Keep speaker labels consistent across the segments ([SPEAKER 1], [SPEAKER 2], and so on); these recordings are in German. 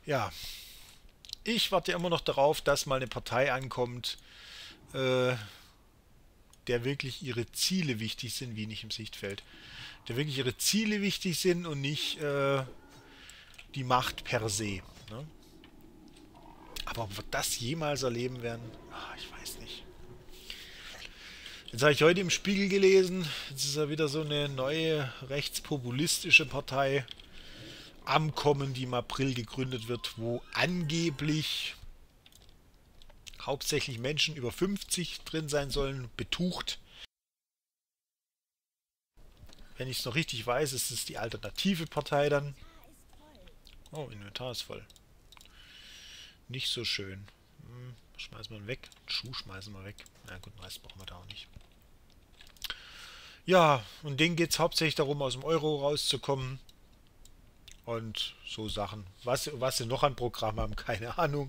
[SPEAKER 1] Ja, ich warte ja immer noch darauf, dass mal eine Partei ankommt, äh, der wirklich ihre Ziele wichtig sind, wie nicht im Sichtfeld. Der wirklich ihre Ziele wichtig sind und nicht die Macht per se. Ne? Aber ob wir das jemals erleben werden, ich weiß nicht. Jetzt habe ich heute im Spiegel gelesen, jetzt ist ja wieder so eine neue rechtspopulistische Partei am Kommen, die im April gegründet wird, wo angeblich hauptsächlich Menschen über 50 drin sein sollen, betucht. Wenn ich es noch richtig weiß, ist es die alternative Partei dann. Oh, Inventar ist voll. Nicht so schön. Schmeißen wir ihn weg. Schuh schmeißen wir weg. Na gut, den Rest brauchen wir da auch nicht. Ja, und denen geht es hauptsächlich darum, aus dem Euro rauszukommen. Und so Sachen. Was sie noch an Programm haben, keine Ahnung.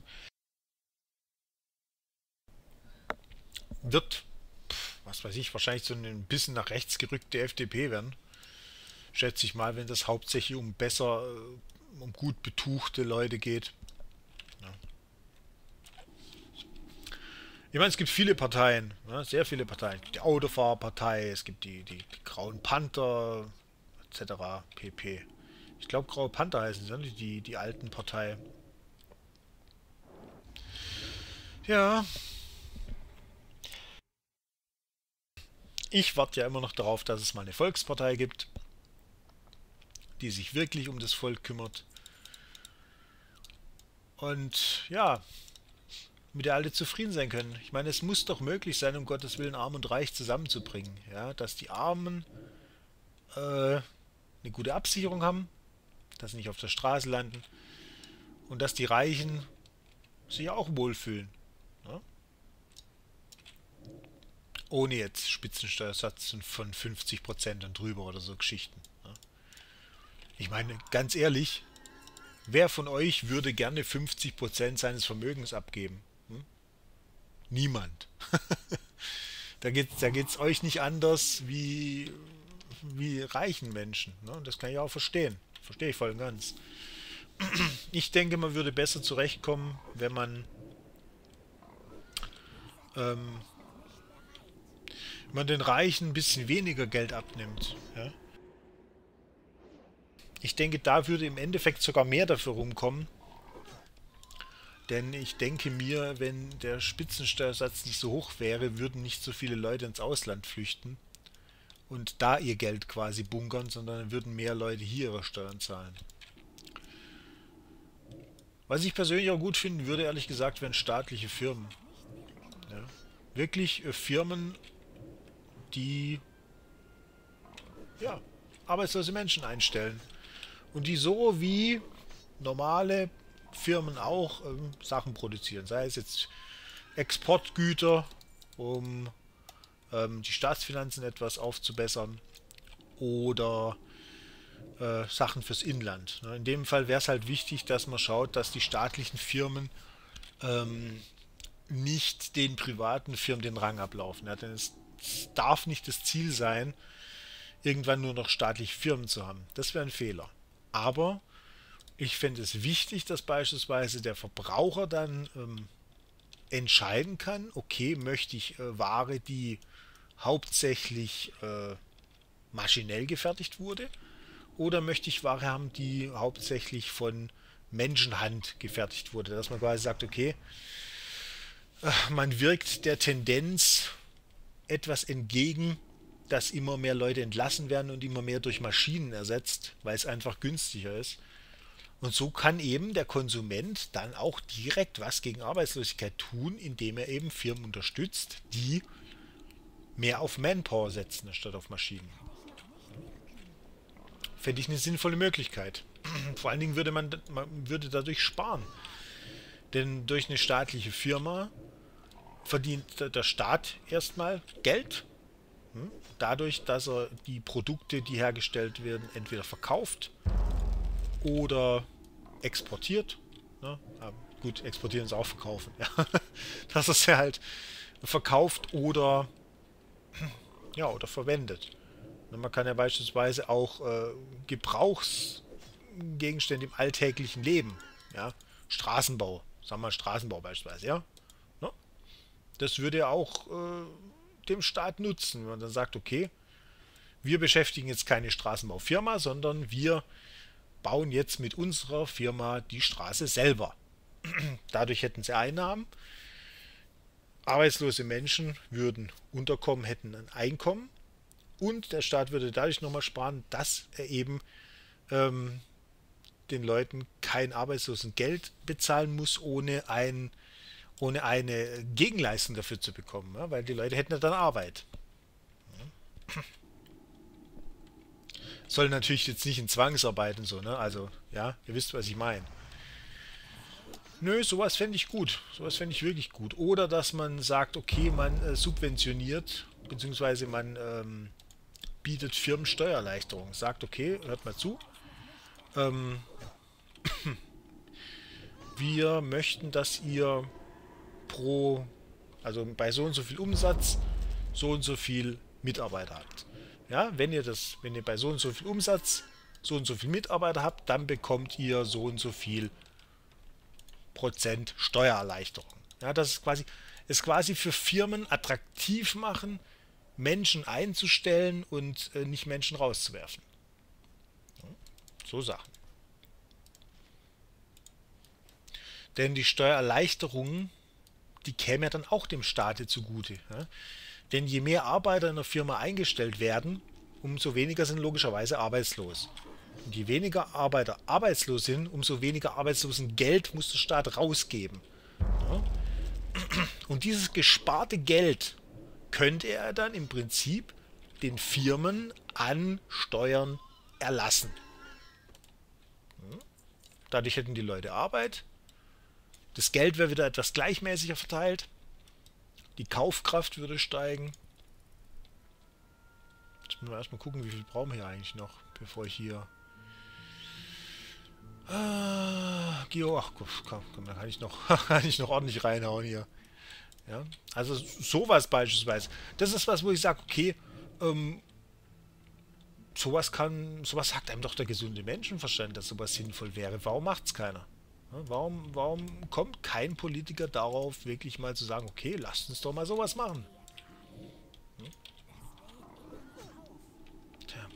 [SPEAKER 1] Wird, was weiß ich, wahrscheinlich so ein bisschen nach rechts gerückte FDP werden. Schätze ich mal, wenn das hauptsächlich um besser, um gut betuchte Leute geht. Ja. Ich meine, es gibt viele Parteien, ne? Sehr viele Parteien. Die Autofahrerpartei, es gibt die Grauen Panther, etc. pp. Ich glaube, Graue Panther heißen sie, ne? Die alten Partei. Ja, ich warte ja immer noch darauf, dass es mal eine Volkspartei gibt, die sich wirklich um das Volk kümmert. Und ja, mit der alle zufrieden sein können. Ich meine, es muss doch möglich sein, um Gottes Willen Arm und Reich zusammenzubringen. Ja, dass die Armen eine gute Absicherung haben, dass sie nicht auf der Straße landen und dass die Reichen sich auch wohlfühlen. Ja? Ohne jetzt Spitzensteuersatz von 50% und drüber oder so Geschichten. Ja? Ich meine, ganz ehrlich, wer von euch würde gerne 50% seines Vermögens abgeben? Hm? Niemand. Da geht's euch nicht anders wie reichen Menschen. Ne? Das kann ich auch verstehen. Verstehe ich voll und ganz. Ich denke, man würde besser zurechtkommen, ähm, wenn man den Reichen ein bisschen weniger Geld abnimmt. Ja? Ich denke, da würde im Endeffekt sogar mehr dafür rumkommen. Denn ich denke mir, wenn der Spitzensteuersatz nicht so hoch wäre, würden nicht so viele Leute ins Ausland flüchten und da ihr Geld quasi bunkern, sondern würden mehr Leute hier ihre Steuern zahlen. Was ich persönlich auch gut finden würde, ehrlich gesagt, wären staatliche Firmen. Ja. Wirklich Firmen, die ja, arbeitslose Menschen einstellen. Und die so wie normale Firmen auch Sachen produzieren. Sei es jetzt Exportgüter, um die Staatsfinanzen etwas aufzubessern, oder Sachen fürs Inland. Ne? In dem Fall wäre es halt wichtig, dass man schaut, dass die staatlichen Firmen ähm, nicht den privaten Firmen den Rang ablaufen. Ja? Denn es darf nicht das Ziel sein, irgendwann nur noch staatliche Firmen zu haben. Das wäre ein Fehler. Aber ich fände es wichtig, dass beispielsweise der Verbraucher dann entscheiden kann, okay, möchte ich Ware, die hauptsächlich maschinell gefertigt wurde, oder möchte ich Ware haben, die hauptsächlich von Menschenhand gefertigt wurde. Dass man quasi sagt, okay, man wirkt der Tendenz etwas entgegen, dass immer mehr Leute entlassen werden und immer mehr durch Maschinen ersetzt, weil es einfach günstiger ist. Und so kann eben der Konsument dann auch direkt was gegen Arbeitslosigkeit tun, indem er eben Firmen unterstützt, die mehr auf Manpower setzen, statt auf Maschinen. Fände ich eine sinnvolle Möglichkeit. Vor allen Dingen man würde dadurch sparen. Denn durch eine staatliche Firma verdient der Staat erstmal Geld. Dadurch, dass er die Produkte, die hergestellt werden, entweder verkauft oder exportiert. Ne? Gut, exportieren ist auch verkaufen. Ja. Dass er es ja halt verkauft oder verwendet. Man kann ja beispielsweise auch Gebrauchsgegenstände im alltäglichen Leben Ja, Straßenbau, sagen wir mal Straßenbau beispielsweise, ja. Ne? Das würde ja auch dem Staat nutzen, wenn man dann sagt, okay, wir beschäftigen jetzt keine Straßenbaufirma, sondern wir bauen jetzt mit unserer Firma die Straße selber. Dadurch hätten sie Einnahmen, arbeitslose Menschen würden unterkommen, hätten ein Einkommen und der Staat würde dadurch nochmal sparen, dass er eben ähm, den Leuten kein Arbeitslosengeld bezahlen muss, ohne eine Gegenleistung dafür zu bekommen, ja? Weil die Leute hätten ja dann Arbeit. Soll natürlich jetzt nicht in Zwangsarbeit und so, ne? Also, ja, ihr wisst, was ich meine. Nö, sowas fände ich gut. Sowas fände ich wirklich gut. Oder dass man sagt, okay, man subventioniert, beziehungsweise man bietet Firmen Steuererleichterungen. Sagt, okay, hört mal zu, ähm, wir möchten, dass ihr pro, also bei so und so viel Umsatz, so und so viel Mitarbeiter habt. Ja, wenn ihr bei so und so viel Umsatz, so und so viel Mitarbeiter habt, dann bekommt ihr so und so viel Prozent Steuererleichterung. Ja, das ist quasi für Firmen attraktiv machen, Menschen einzustellen und nicht Menschen rauszuwerfen. So Sachen. Denn die Steuererleichterungen, die kämen ja dann auch dem Staate zugute. Ja? Denn je mehr Arbeiter in der Firma eingestellt werden, umso weniger sind logischerweise arbeitslos. Und je weniger Arbeiter arbeitslos sind, umso weniger Arbeitslosengeld muss der Staat rausgeben. Ja? Und dieses gesparte Geld könnte er dann im Prinzip den Firmen an Steuern erlassen. Dadurch hätten die Leute Arbeit, das Geld wäre wieder etwas gleichmäßiger verteilt, die Kaufkraft würde steigen. Jetzt müssen wir erstmal gucken, wie viel brauchen wir hier eigentlich noch, bevor ich hier... Ach, komm, da kann ich noch, kann ich noch ordentlich reinhauen hier. Ja, also sowas beispielsweise. Das ist was, wo ich sage, okay, sowas sagt einem doch der gesunde Menschenverstand, dass sowas sinnvoll wäre. Warum macht es keiner? Ja, warum kommt kein Politiker darauf, wirklich mal zu sagen, okay, lasst uns doch mal sowas machen? Hm? Tja.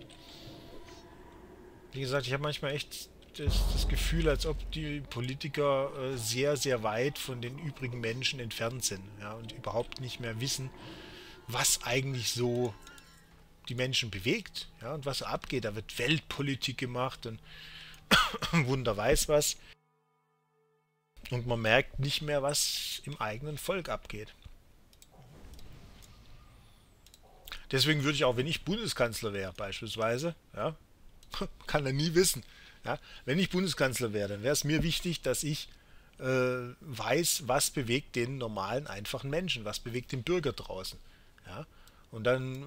[SPEAKER 1] Wie gesagt, ich habe manchmal echt das Gefühl, als ob die Politiker sehr, sehr weit von den übrigen Menschen entfernt sind, ja, und überhaupt nicht mehr wissen, was eigentlich so die Menschen bewegt, ja, und was so abgeht. Da wird Weltpolitik gemacht und Wunder weiß was. Und man merkt nicht mehr, was im eigenen Volk abgeht. Deswegen würde ich auch, wenn ich Bundeskanzler wäre, beispielsweise, ja, kann er nie wissen. Ja, wenn ich Bundeskanzler wäre, dann wäre es mir wichtig, dass ich weiß, was bewegt den normalen, einfachen Menschen, was bewegt den Bürger draußen. Ja, und dann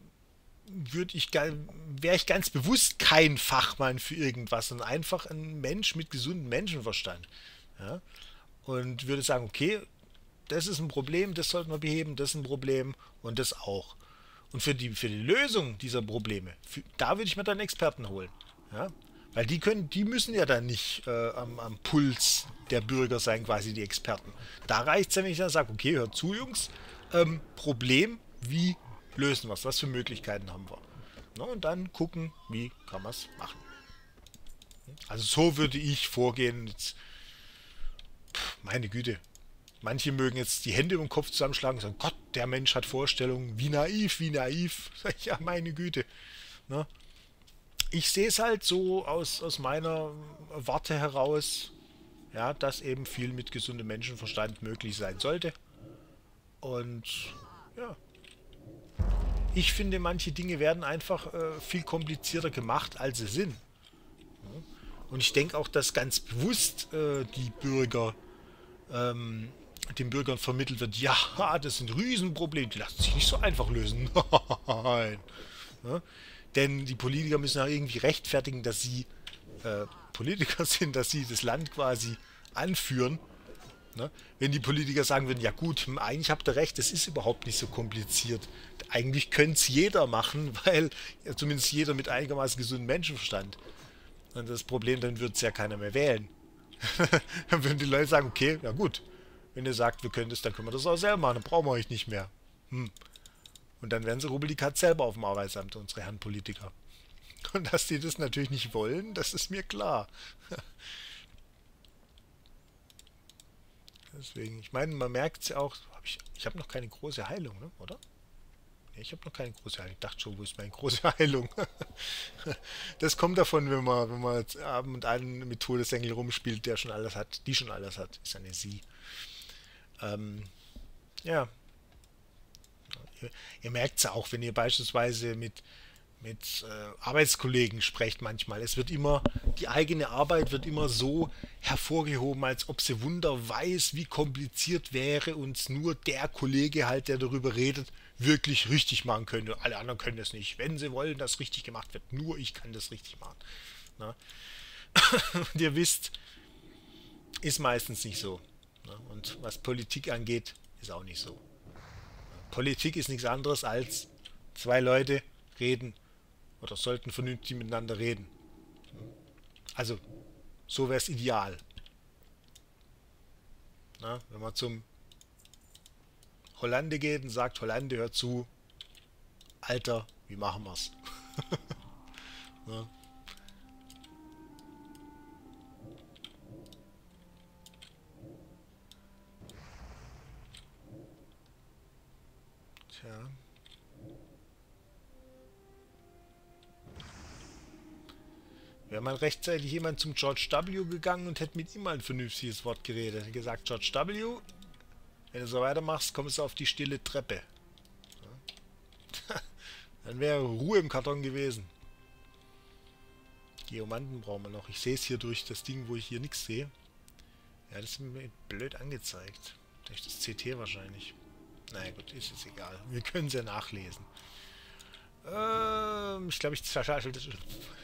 [SPEAKER 1] wäre ich ganz bewusst kein Fachmann für irgendwas, sondern einfach ein Mensch mit gesundem Menschenverstand. Ja, und würde sagen, okay, das ist ein Problem, das sollten wir beheben, das ist ein Problem und das auch. Und für die Lösung dieser Probleme, da würde ich mir dann Experten holen. Ja? Weil die müssen ja dann nicht am Puls der Bürger sein, quasi die Experten. Da reicht es ja, wenn ich dann sage, okay, hört zu, Jungs, Problem, wie lösen wir es, was für Möglichkeiten haben wir. Na, und dann gucken, wie kann man es machen. Also so würde ich vorgehen. Jetzt, meine Güte. Manche mögen jetzt die Hände im Kopf zusammenschlagen und sagen, Gott, der Mensch hat Vorstellungen, wie naiv, wie naiv. Ja, meine Güte. Ne? Ich sehe es halt so aus meiner Warte heraus, ja, dass eben viel mit gesundem Menschenverstand möglich sein sollte. Und ja, ich finde, manche Dinge werden einfach viel komplizierter gemacht, als sie sind. Und ich denke auch, dass ganz bewusst die Bürger den Bürgern vermittelt wird, ja, das sind Riesenprobleme, die lassen sich nicht so einfach lösen. Nein. Ja? Denn die Politiker müssen ja irgendwie rechtfertigen, dass sie Politiker sind, dass sie das Land quasi anführen. Ne? Wenn die Politiker sagen würden, ja gut, eigentlich habt ihr recht, das ist überhaupt nicht so kompliziert. Eigentlich könnte es jeder machen, weil ja, zumindest jeder mit einigermaßen gesundem Menschenverstand. Und das Problem, dann wird es ja keiner mehr wählen. Dann würden die Leute sagen, okay, ja gut, wenn ihr sagt, wir können das, dann können wir das auch selber machen, dann brauchen wir euch nicht mehr. Hm. Und dann werden sie rubbel die Katz selber auf dem Arbeitsamt, unsere Herren Politiker. Und dass die das natürlich nicht wollen, das ist mir klar. Deswegen, ich meine, man merkt es ja auch, ich habe noch keine große Heilung, ne? Oder? Nee, ich habe noch keine große Heilung. Ich dachte schon, wo ist meine große Heilung? Das kommt davon, wenn man jetzt mit einem mit Todesengel rumspielt, der schon alles hat, die schon alles hat. Ist eine sie. Ähm, ja, ihr merkt es auch, wenn ihr beispielsweise mit Arbeitskollegen sprecht manchmal. Es wird immer, die eigene Arbeit wird immer so hervorgehoben, als ob sie wunder weiß, wie kompliziert wäre und nur der Kollege halt, der darüber redet, wirklich richtig machen könnte. Alle anderen können das nicht. Wenn sie wollen, dass richtig gemacht wird, nur ich kann das richtig machen. Na? Und ihr wisst, ist meistens nicht so. Na? Und was Politik angeht, ist auch nicht so. Politik ist nichts anderes als zwei Leute reden oder sollten vernünftig miteinander reden. Also, so wäre es ideal. Na, wenn man zum Hollande geht und sagt, Hollande, hört zu, Alter, wie machen wir's? Na, tja. Wäre mal rechtzeitig jemand zum George W. gegangen und hätte mit ihm mal ein vernünftiges Wort geredet. Hätte gesagt, George W., wenn du so weitermachst, kommst du auf die stille Treppe. Dann wäre Ruhe im Karton gewesen. Geomanten brauchen wir noch. Ich sehe es hier durch das Ding, wo ich hier nichts sehe. Ja, das ist mir blöd angezeigt. Durch das CT wahrscheinlich. Naja gut, ist es egal. Wir können es ja nachlesen. Ich glaube, ich schalte das.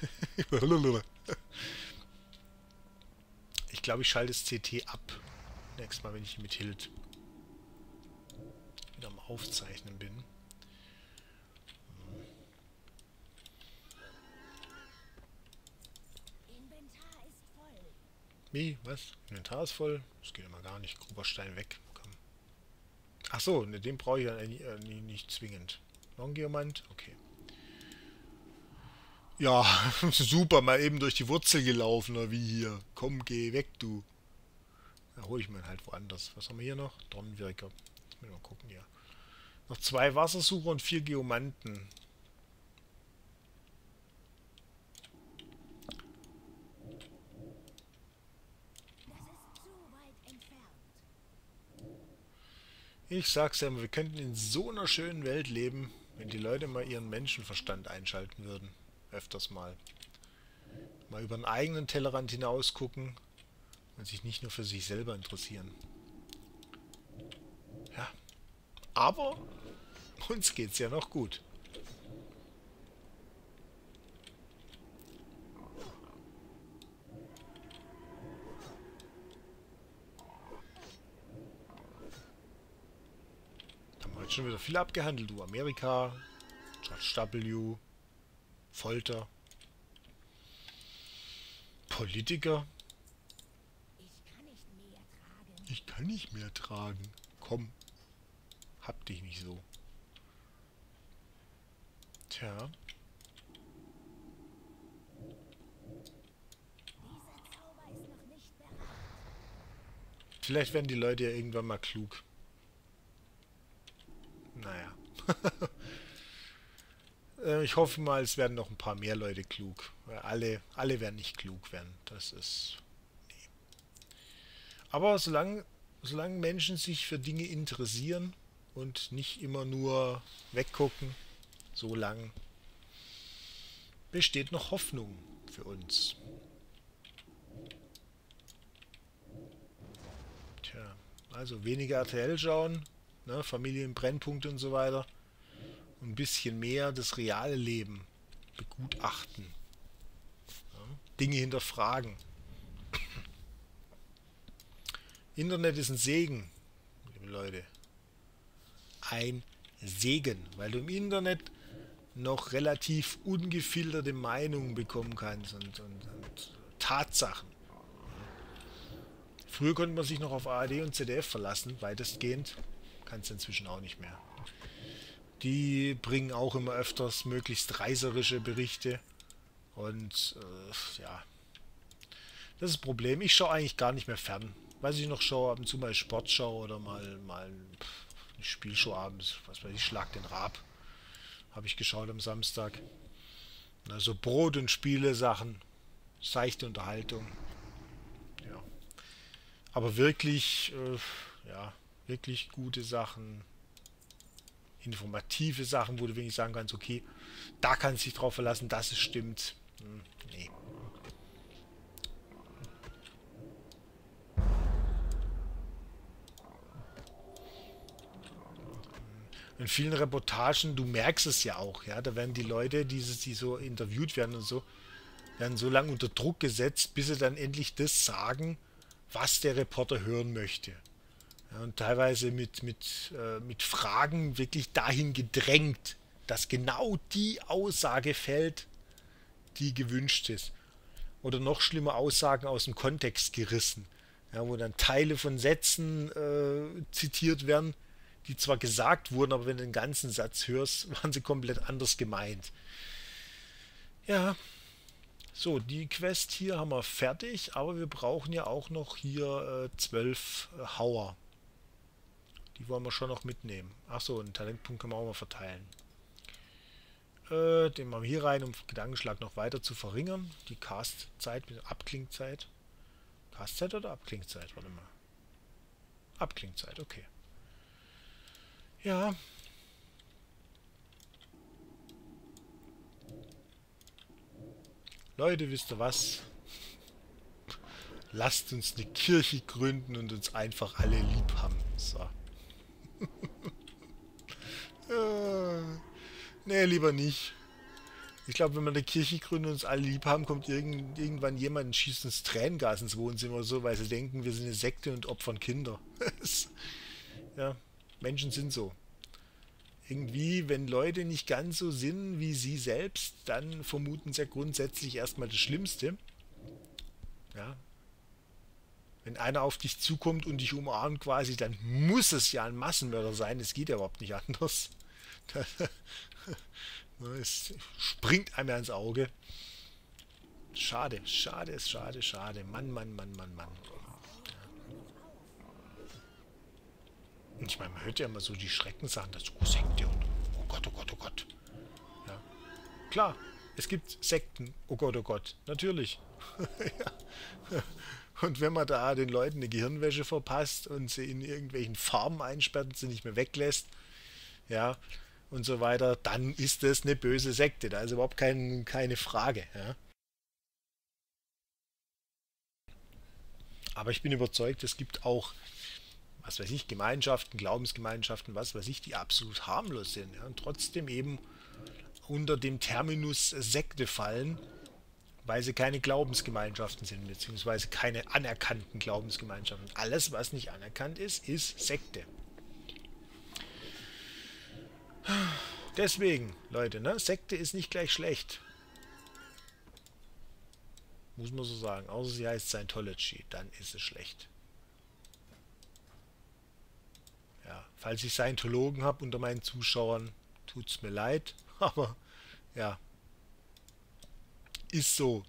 [SPEAKER 1] Ich glaube, ich schalte das CT ab. Nächstes Mal, wenn ich mit Hild wieder am Aufzeichnen bin. Wie? Was? Inventar ist voll? Das geht immer gar nicht. Grober Stein weg. Komm. Ach so, ne, den brauche ich ja nicht zwingend. Noch ein Geomant? Okay. Ja, super, mal eben durch die Wurzel gelaufen, oder wie hier. Komm, geh weg, du. Da hole ich mir halt woanders. Was haben wir hier noch? Dornenwirker. Mal gucken hier. Noch 2 Wassersucher und 4 Geomanten. Ich sag's ja, wir könnten in so einer schönen Welt leben, wenn die Leute mal ihren Menschenverstand einschalten würden. Öfters mal. Mal über den eigenen Tellerrand hinaus gucken und sich nicht nur für sich selber interessieren. Ja. Aber uns geht's ja noch gut. Haben wir heute schon wieder viel abgehandelt, du. Amerika, George W., Folter, Politiker. Ich kann nicht mehr tragen. Komm, hab dich nicht so. Tja. Vielleicht werden die Leute ja irgendwann mal klug. Naja. Ich hoffe mal, es werden noch ein paar mehr Leute klug. Weil alle werden nicht klug werden. Das ist... Nee. Aber solange Menschen sich für Dinge interessieren und nicht immer nur weggucken, solange besteht noch Hoffnung für uns. Tja, also weniger RTL schauen, ne, Familienbrennpunkte und so weiter. Ein bisschen mehr das reale Leben begutachten. Ja, Dinge hinterfragen. Internet ist ein Segen, liebe Leute. Ein Segen, weil du im Internet noch relativ ungefilterte Meinungen bekommen kannst und Tatsachen. Früher konnte man sich noch auf ARD und ZDF verlassen, weitestgehend. Kann es inzwischen auch nicht mehr. Die bringen auch immer öfters möglichst reißerische Berichte. Und ja, das ist das Problem. Ich schaue eigentlich gar nicht mehr fern. Was ich noch schaue, ab und zu mal Sportschau oder mal eine Spielshow abends. Was weiß ich, Schlag den Raab. Habe ich geschaut am Samstag. Also Brot- und Spiele-Sachen. Seichte Unterhaltung. Ja. Aber wirklich, ja, wirklich gute Sachen. Informative Sachen, wo du wirklich sagen kannst, okay, da kannst du dich drauf verlassen, dass es stimmt. Nee. In vielen Reportagen, du merkst es ja auch, ja, da werden die Leute, die so interviewt werden und so, werden so lange unter Druck gesetzt, bis sie dann endlich das sagen, was der Reporter hören möchte. Ja, und teilweise mit Fragen wirklich dahin gedrängt, dass genau die Aussage fällt, die gewünscht ist. Oder noch schlimmer, Aussagen aus dem Kontext gerissen. Ja, wo dann Teile von Sätzen zitiert werden, die zwar gesagt wurden, aber wenn du den ganzen Satz hörst, waren sie komplett anders gemeint. Ja, so, die Quest hier haben wir fertig, aber wir brauchen ja auch noch hier 12 Hauer. Die wollen wir schon noch mitnehmen. Achso, einen Talentpunkt können wir auch mal verteilen. Den machen wir hier rein, um Gedankenschlag noch weiter zu verringern. Die Cast-Zeit, Abklingzeit. Cast-Zeit oder Abklingzeit? Warte mal. Abklingzeit, okay. Ja. Leute, wisst ihr was? Lasst uns eine Kirche gründen und uns einfach alle lieb haben. So. Nee, lieber nicht. Ich glaube, wenn wir eine Kirche gründen und uns alle lieb haben, kommt irgendwann jemand und schießt uns Tränengas ins Wohnzimmer so, weil sie denken, wir sind eine Sekte und opfern Kinder. Ja, Menschen sind so. Irgendwie, wenn Leute nicht ganz so sind wie sie selbst, dann vermuten sie ja grundsätzlich erstmal das Schlimmste. Ja. Wenn einer auf dich zukommt und dich umarmt quasi, dann muss es ja ein Massenmörder sein. Es geht ja überhaupt nicht anders. Es springt einem ja ins Auge. Schade, schade, schade, schade. Mann, Mann, Mann, Mann, Mann. Und ich meine, man hört ja immer so die Schreckensachen dazu. Sekte und oh Gott, oh Gott, oh Gott. Ja. Klar, es gibt Sekten. Oh Gott, oh Gott. Natürlich. Ja. Und wenn man da den Leuten eine Gehirnwäsche verpasst und sie in irgendwelchen Farmen einsperrt und sie nicht mehr weglässt, ja, und so weiter, dann ist das eine böse Sekte. Da ist überhaupt keine Frage. Ja. Aber ich bin überzeugt, es gibt auch, was weiß ich, Gemeinschaften, Glaubensgemeinschaften, was weiß ich, die absolut harmlos sind. Ja, und trotzdem eben unter dem Terminus Sekte fallen, weil sie keine Glaubensgemeinschaften sind, beziehungsweise keine anerkannten Glaubensgemeinschaften. Alles, was nicht anerkannt ist, ist Sekte. Deswegen, Leute, ne? Sekte ist nicht gleich schlecht. Muss man so sagen. Außer sie heißt Scientology, dann ist es schlecht. Ja, falls ich Scientologen habe unter meinen Zuschauern, tut's mir leid, aber ja, ist so.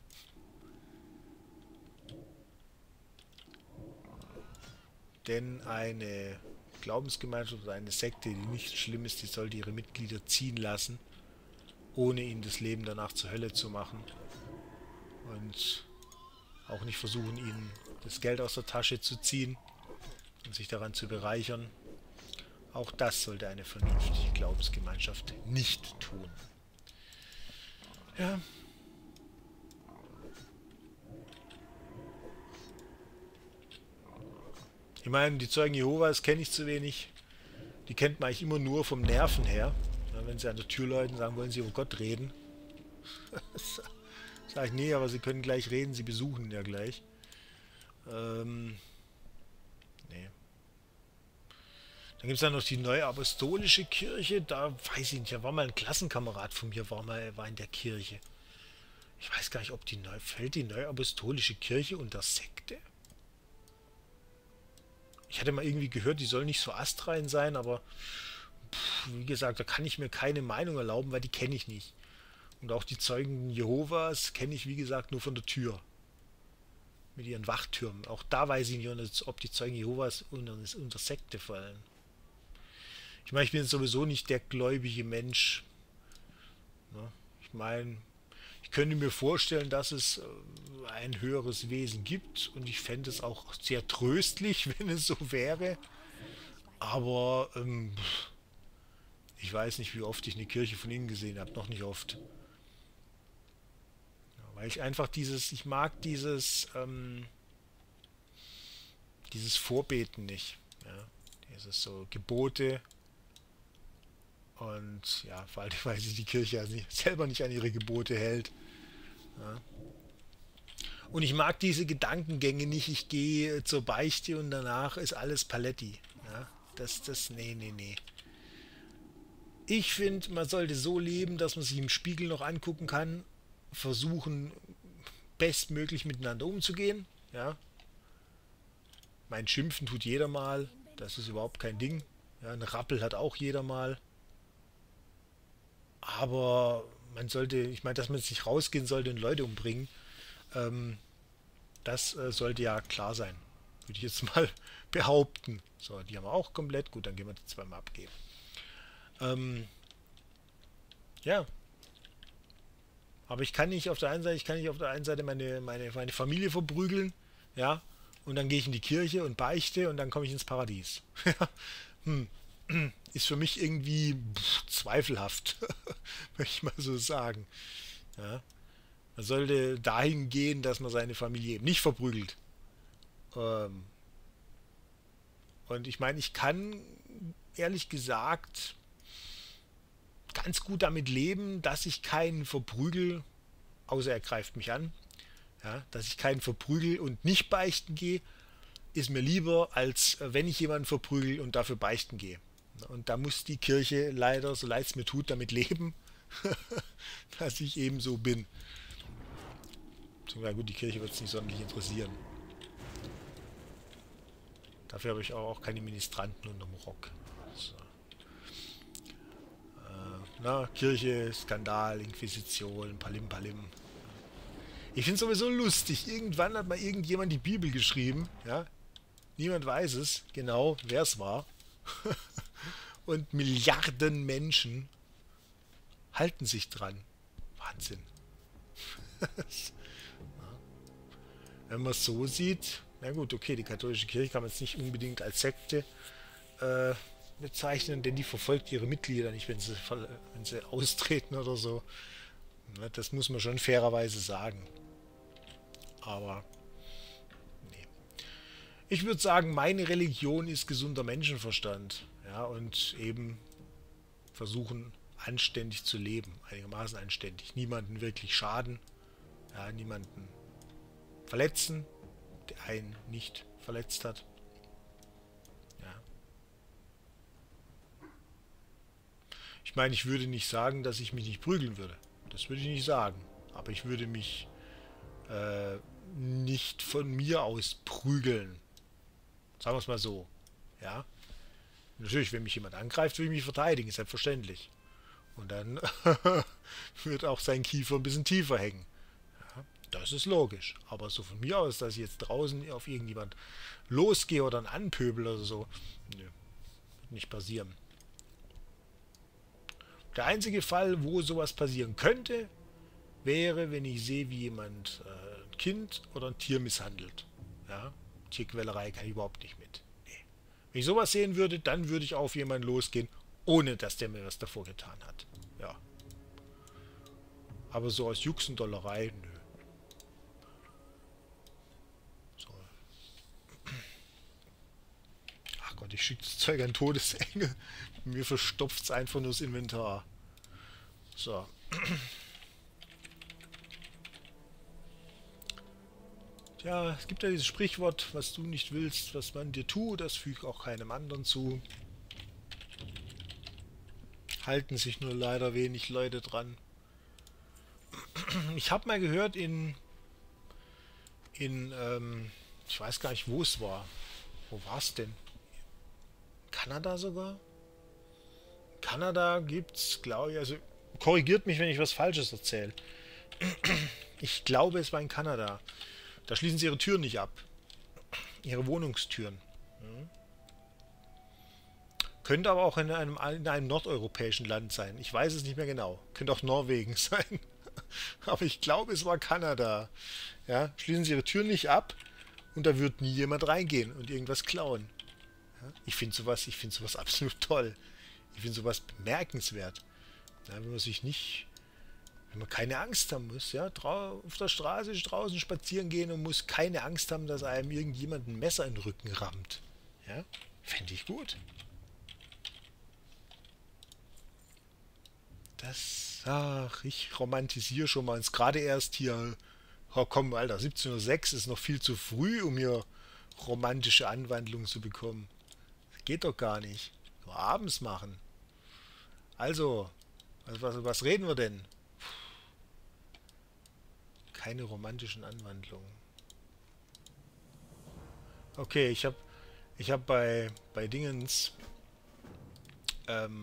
[SPEAKER 1] Denn eine Glaubensgemeinschaft oder eine Sekte, die nicht schlimm ist, die sollte ihre Mitglieder ziehen lassen, ohne ihnen das Leben danach zur Hölle zu machen. Und auch nicht versuchen, ihnen das Geld aus der Tasche zu ziehen und sich daran zu bereichern. Auch das sollte eine vernünftige Glaubensgemeinschaft nicht tun. Ja. Ich meine, die Zeugen Jehovas kenne ich zu wenig. Die kennt man eigentlich immer nur vom Nerven her. Ja, wenn sie an der Tür läuten, sagen, wollen sie über Gott reden. Sag ich, nee, aber sie können gleich reden, sie besuchen ja gleich. Nee. Dann gibt es dann noch die Neuapostolische Kirche. Da weiß ich nicht, da war mal ein Klassenkamerad von mir, war in der Kirche. Ich weiß gar nicht, ob fällt die Neuapostolische Kirche unter Sekte? Ich hatte mal irgendwie gehört, die soll nicht so astrein sein, aber wie gesagt, da kann ich mir keine Meinung erlauben, weil die kenne ich nicht. Und auch die Zeugen Jehovas kenne ich, wie gesagt, nur von der Tür. Mit ihren Wachtürmen. Auch da weiß ich nicht, ob die Zeugen Jehovas unter Sekte fallen. Ich meine, ich bin sowieso nicht der gläubige Mensch. Ne? Ich meine, ich könnte mir vorstellen, dass es ein höheres Wesen gibt und ich fände es auch sehr tröstlich, wenn es so wäre. Aber ich weiß nicht, wie oft ich eine Kirche von innen gesehen habe. Noch nicht oft. Ja, weil ich einfach ich mag dieses Vorbeten nicht. Ja? Dieses so Gebote und ja, vor allem, weil sich die Kirche also selber nicht an ihre Gebote hält. Ja? Und ich mag diese Gedankengänge nicht. Ich gehe zur Beichte und danach ist alles Paletti. Ja? Nee, nee, nee. Ich finde, man sollte so leben, dass man sich im Spiegel noch angucken kann, versuchen, bestmöglich miteinander umzugehen. Ja? Mein Schimpfen tut jeder mal, das ist überhaupt kein Ding. Ja, ein Rappel hat auch jeder mal. Aber man sollte, ich meine, dass man jetzt nicht rausgehen sollte und Leute umbringen, ähm, das sollte ja klar sein. Würde ich jetzt mal behaupten. So, die haben wir auch komplett. Gut, dann gehen wir die zweimal abgeben. Ähm, ja, aber ich kann nicht auf der einen Seite, ich kann nicht auf der einen Seite meine Familie verprügeln, ja, und dann gehe ich in die Kirche und beichte und dann komme ich ins Paradies. hm. Ist für mich irgendwie zweifelhaft, möchte ich mal so sagen. Ja. Man sollte dahin gehen, dass man seine Familie eben nicht verprügelt. Ähm, und ich meine, ich kann ehrlich gesagt ganz gut damit leben, dass ich keinen verprügel, außer er greift mich an. Ja, dass ich keinen verprügel und nicht beichten gehe, ist mir lieber, als wenn ich jemanden verprügel und dafür beichten gehe. Und da muss die Kirche leider, so leid es mir tut, damit leben, dass ich eben so bin. Ja gut, die Kirche wird es nicht sonderlich interessieren. Dafür habe ich auch keine Ministranten unterm Rock. So. Na, Kirche, Skandal, Inquisition, Palim Palim. Ich finde es sowieso lustig. Irgendwann hat mal irgendjemand die Bibel geschrieben. Ja? Niemand weiß es genau, wer es war. Und Milliarden Menschen halten sich dran. Wahnsinn. Wenn man es so sieht, na gut, okay, die katholische Kirche kann man jetzt nicht unbedingt als Sekte bezeichnen, denn die verfolgt ihre Mitglieder nicht, wenn sie austreten oder so. Na, das muss man schon fairerweise sagen. Aber nee. Ich würde sagen, meine Religion ist gesunder Menschenverstand. Ja, und eben versuchen, anständig zu leben. Einigermaßen anständig. Niemanden wirklich schaden. Ja, niemanden verletzen, der einen nicht verletzt hat. Ja. Ich meine, ich würde nicht sagen, dass ich mich nicht prügeln würde. Das würde ich nicht sagen. Aber ich würde mich nicht von mir aus prügeln. Sagen wir es mal so. Ja. Natürlich, wenn mich jemand angreift, will ich mich verteidigen, ist selbstverständlich. Und dann wird auch sein Kiefer ein bisschen tiefer hängen. Ja, das ist logisch. Aber so von mir aus, dass ich jetzt draußen auf irgendjemand losgehe oder einen anpöbel oder so, nö, wird nicht passieren. Der einzige Fall, wo sowas passieren könnte, wäre, wenn ich sehe, wie jemand ein Kind oder ein Tier misshandelt. Ja, Tierquälerei kann ich überhaupt nicht mit. Wenn ich sowas sehen würde, dann würde ich auf jemanden losgehen, ohne dass der mir was davor getan hat. Ja. Aber so aus Jux und Dollerei, nö. So. Ach Gott, ich schicke das Zeug an Todesengel. Mir verstopft es einfach nur das Inventar. So. Ja, es gibt ja dieses Sprichwort, was du nicht willst, was man dir tut, das fügt auch keinem anderen zu. Halten sich nur leider wenig Leute dran. Ich habe mal gehört ich weiß gar nicht, wo es war. Wo war's denn? Kanada sogar? Kanada gibt's, glaube ich, also korrigiert mich, wenn ich was Falsches erzähle. Ich glaube, es war in Kanada. Da schließen sie ihre Türen nicht ab. Ihre Wohnungstüren. Hm. Könnte aber auch in einem nordeuropäischen Land sein. Ich weiß es nicht mehr genau. Könnte auch Norwegen sein. Aber ich glaube, es war Kanada. Ja, schließen sie ihre Türen nicht ab und da wird nie jemand reingehen und irgendwas klauen. Ja, ich finde sowas absolut toll. Ich finde sowas bemerkenswert. Ja, wenn man sich nicht, wenn man keine Angst haben muss, ja, auf der Straße draußen spazieren gehen und muss keine Angst haben, dass einem irgendjemand ein Messer in den Rücken rammt. Ja, fände ich gut. Ach, ich romantisiere schon mal. Ist gerade erst hier, oh komm, Alter, 17:06 Uhr ist noch viel zu früh, um hier romantische Anwandlungen zu bekommen. Das geht doch gar nicht. Nur abends machen. Also, was reden wir denn? Keine romantischen Anwandlungen. Okay, ich hab bei Dingens, ähm,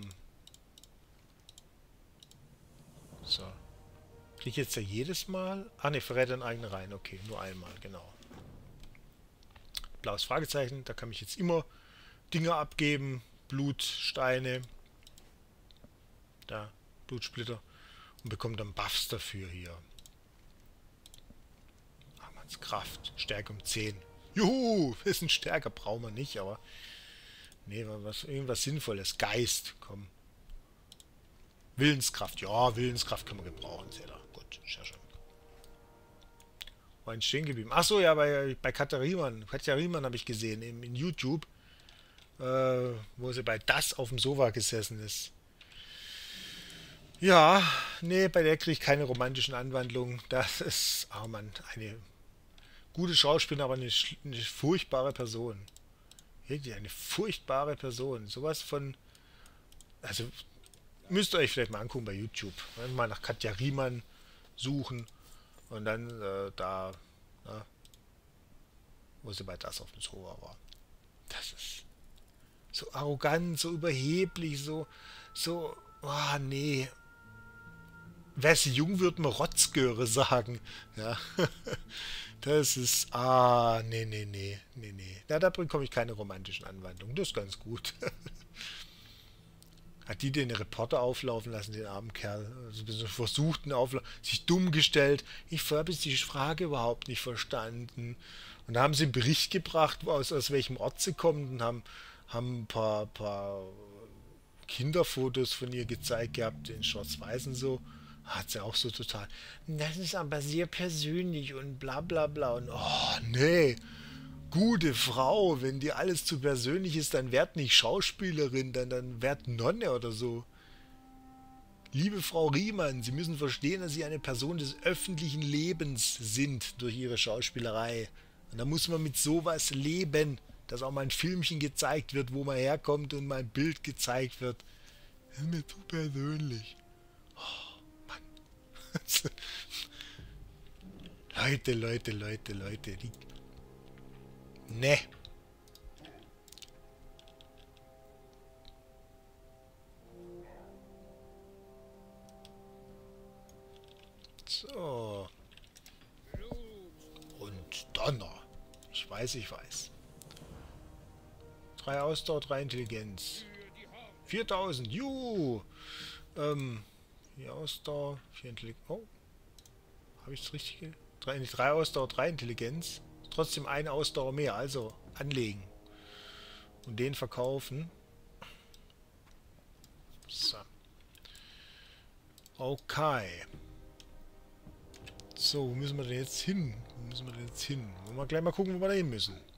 [SPEAKER 1] so. Krieg ich jetzt ja jedes Mal? Ah ne, verrät einen eigenen rein. Okay, nur einmal, genau. Blaues Fragezeichen, da kann ich jetzt immer Dinge abgeben. Blut, Steine, da, Blutsplitter. Und bekommt dann Buffs dafür hier. Manns Kraft, Stärke um 10. Juhu, bisschen stärker brauchen wir nicht, aber nee, irgendwas Sinnvolles. Geist, komm. Willenskraft, ja, Willenskraft können wir gebrauchen, seht ihr. Gut, sehr schön. Wo ein stehen geblieben? Achso, ja, bei Katja Riemann. Katja Riemann habe ich gesehen in YouTube, wo sie bei Das auf dem Sofa gesessen ist. Ja, nee, bei der kriege ich keine romantischen Anwandlungen. Das ist, oh Mann, eine gute Schauspielerin, aber eine furchtbare Person. Wirklich eine furchtbare Person. Sowas von, also müsst ihr euch vielleicht mal angucken bei YouTube. Mal nach Katja Riemann suchen und dann da, na, wo sie bei Das auf dem Sofa war. Das ist so arrogant, so überheblich, oh nee. Wäre sie jung, würde man Rotzgöre sagen. Ja. Das ist, nee. Ja, da bekomme ich keine romantischen Anwandlungen. Das ist ganz gut. Hat die den Reporter auflaufen lassen, den armen Kerl? Also ein bisschen versuchten Auflaufen, sich dumm gestellt. Ich habe jetzt die Frage überhaupt nicht verstanden. Und da haben sie einen Bericht gebracht, aus welchem Ort sie kommen und haben ein paar Kinderfotos von ihr gezeigt gehabt, in Schwarz-Weiß und so. Hat sie auch so total. Das ist aber sehr persönlich und bla bla bla. Und oh, nee. Gute Frau, wenn dir alles zu persönlich ist, dann werd nicht Schauspielerin, dann werd Nonne oder so. Liebe Frau Riemann, Sie müssen verstehen, dass Sie eine Person des öffentlichen Lebens sind durch Ihre Schauspielerei. Und da muss man mit sowas leben, dass auch mal ein Filmchen gezeigt wird, wo man herkommt und mal ein Bild gezeigt wird. Das ist mir zu persönlich. Oh, Mann. Leute. Ne. So. Und Donner. Ich weiß. 3 Ausdauer, 3 Intelligenz. 4000. Juhu. 4 Ausdauer, 4 Intelligenz. Oh. Habe ich das Richtige? 3 Ausdauer, 3 Intelligenz. Trotzdem eine Ausdauer mehr. Also anlegen. Und den verkaufen. So. Okay. So, wo müssen wir denn jetzt hin? Wollen wir gleich mal gucken, wo wir da hin müssen.